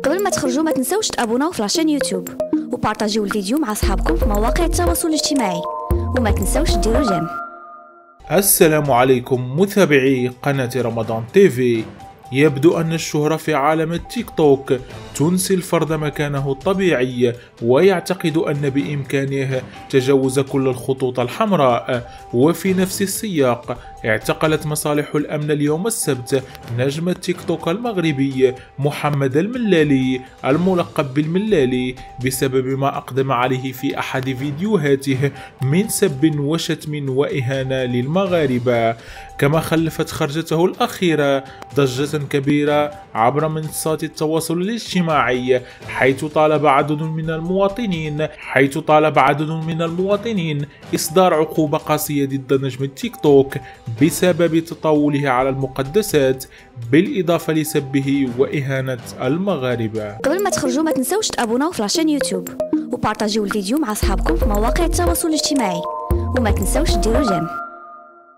قبل ما تخرجوا ما تنسوش تابوناو في لاشين يوتيوب وبارطاجيو الفيديو مع اصحابكم في مواقع التواصل الاجتماعي وما تنسوش ديروا جيم. السلام عليكم متابعي قناة رمضان تيفي. يبدو أن الشهرة في عالم التيك توك تنسي الفرد مكانه الطبيعي ويعتقد أن بإمكانه تجاوز كل الخطوط الحمراء. وفي نفس السياق اعتقلت مصالح الأمن اليوم السبت نجم التيك توك المغربي محمد الملالي الملقب بالملالي بسبب ما أقدم عليه في أحد فيديوهاته من سب وشتم وإهانة للمغاربة، كما خلفت خرجته الأخيرة ضجة كبيرة عبر منصات التواصل الاجتماعي، حيث طالب عدد من المواطنين إصدار عقوبة قاسية ضد نجم التيك توك بسبب تطاوله على المقدسات بالإضافة لسبه وإهانة المغاربة. قبل ما تخرجوا ما تنسوش تابوناو في لاشين يوتيوب وبارطاجيو الفيديو مع أصحابكم في مواقع التواصل الاجتماعي وما تنسوش ديروا جيم.